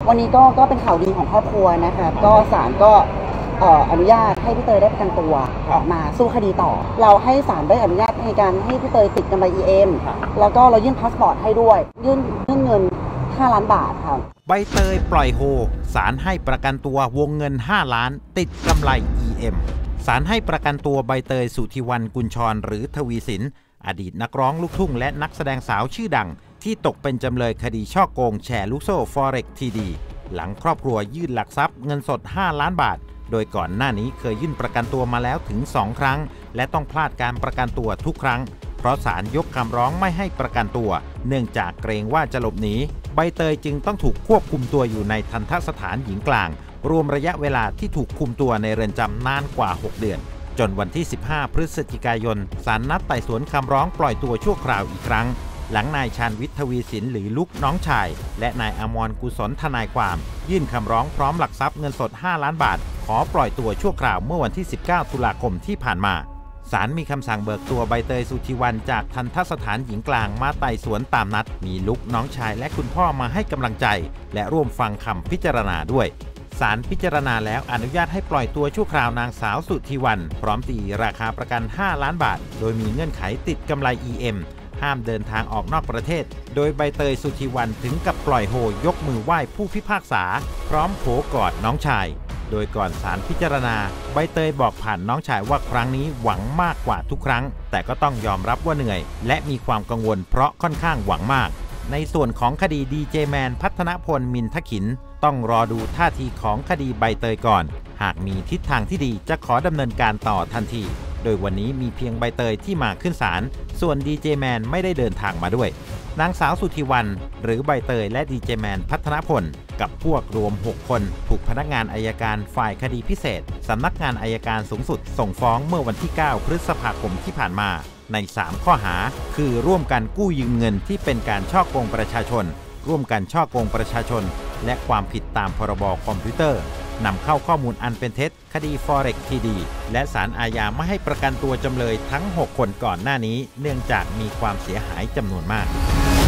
วันนี้ก็เป็นข่าวดีของครอบครัวนะคะก็ศาลก็อนุญาตให้พี่เตยได้ประกันตัวออกมาสู้คดีต่อเราให้ศาลได้อนุญาตในการให้พี่เตยติดกำไร EM แล้วก็เรายื่นพาสปอร์ตให้ด้วยยื่นเงิน5 ล้านบาทครับใบเตยปล่อยโฮศาลให้ประกันตัววงเงิน5 ล้านติดกำไร EM ศาลให้ประกันตัวใบเตยสุธิวรรณกุญชรหรือทวีสินอดีตนักร้องลูกทุ่งและนักแสดงสาวชื่อดังที่ตกเป็นจำเลยคดีช่อโกงแชร์ลูกโซ่ Forex TD หลังครอบครัวยื่นหลักทรัพย์เงินสด5 ล้านบาทโดยก่อนหน้านี้เคยยื่นประกันตัวมาแล้วถึง2 ครั้งและต้องพลาดการประกันตัวทุกครั้งเพราะศาลยกคำร้องไม่ให้ประกันตัวเนื่องจากเกรงว่าจะหลบหนีใบเตยจึงต้องถูกควบคุมตัวอยู่ในทัณฑสถานหญิงกลางรวมระยะเวลาที่ถูกคุมตัวในเรือนจำนานกว่า6 เดือนจนวันที่15 พฤศจิกายนศาลนัดไต่สวนคำร้องปล่อยตัวชั่วคราวอีกครั้งหลังนายชาญวิทย์ ทวีสินหรือลุกน้องชายและนายอมรกุศลทนายความยื่นคำร้องพร้อมหลักทรัพย์เงินสด5 ล้านบาทขอปล่อยตัวชั่วคราวเมื่อวันที่19 ตุลาคมที่ผ่านมาศาลมีคำสั่งเบิกตัวใบเตยสุธิวรรณจากทัณฑสถานหญิงกลางมาไต่สวนตามนัดมีลุกน้องชายและคุณพ่อมาให้กำลังใจและร่วมฟังคำพิจารณาด้วยศาลพิจารณาแล้วอนุญาตให้ปล่อยตัวชั่วคราวนางสาวสุธิวรรณพร้อมตีราคาประกัน5 ล้านบาทโดยมีเงื่อนไขติดกำไร EM ห้ามเดินทางออกนอกประเทศโดยใบเตยสุธิวรรณถึงกับปล่อยโฮยกมือไหว้ผู้พิพากษาพร้อมโผกอดน้องชายโดยก่อนศาลพิจารณาใบเตยบอกผ่านน้องชายว่าครั้งนี้หวังมากกว่าทุกครั้งแต่ก็ต้องยอมรับว่าเหนื่อยและมีความกังวลเพราะค่อนข้างหวังมากในส่วนของคดีดีเจแมนพัฒนพลมินทขินต้องรอดูท่าทีของคดีใบเตยก่อนหากมีทิศทางที่ดีจะขอดำเนินการต่อทันทีโดยวันนี้มีเพียงใบเตยที่มาขึ้นศาลส่วนดีเจแมนไม่ได้เดินทางมาด้วยนางสาวสุธิวรรณหรือใบเตยและดีเจแมนพัฒนพลกับพวกรวม6 คนถูกพนักงานอัยการฝ่ายคดีพิเศษสำนักงานอัยการสูงสุดส่งฟ้องเมื่อวันที่9 พฤษภาคมที่ผ่านมาใน3 ข้อหาคือร่วมกันกู้ยืมเงินที่เป็นการฉ้อโกงประชาชนร่วมกันฉ้อโกงประชาชนและความผิดตามพรบคอมพิวเตอร์นำเข้าข้อมูลอันเป็นเท็จคดี Forex TD และศาลอาญาไม่ให้ประกันตัวจำเลยทั้ง6 คนก่อนหน้านี้เนื่องจากมีความเสียหายจำนวนมาก